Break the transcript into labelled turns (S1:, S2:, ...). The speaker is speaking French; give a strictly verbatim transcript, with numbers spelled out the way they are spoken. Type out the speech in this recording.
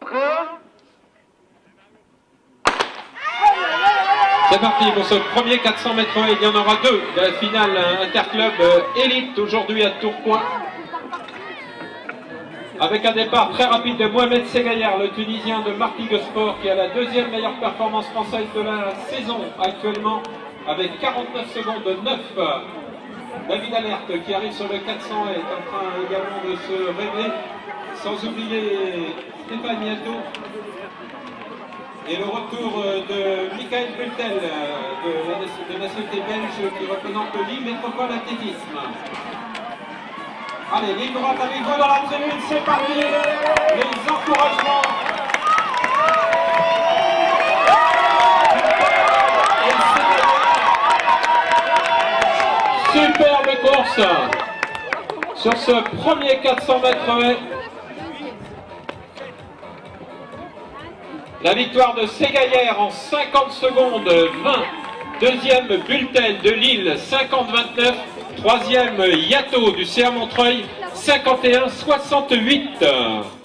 S1: C'est parti pour ce premier quatre cents mètres. Il y en aura deux de la finale interclub élite aujourd'hui à Tourcoing. Avec un départ très rapide de Mohamed Segayer, le Tunisien de Martigues Sport, qui a la deuxième meilleure performance française de la saison actuellement, avec quarante-neuf secondes de neuf. David Alerte qui arrive sur le quatre cents est en train également de se révéler, sans oublier Stéphane Miato. Et le retour de Michael Bultel, de la de nationalité belge, qui représente Lille Métropole Athlétisme. Allez, ligne droite avec vous dans la tribune, c'est parti. Les encouragements. Superbe course sur ce premier quatre cents mètres. La victoire de Segayer en cinquante secondes vingt. Deuxième Bultel de Lille cinquante vingt-neuf. Troisième Yato du C A Montreuil cinquante et un soixante-huit.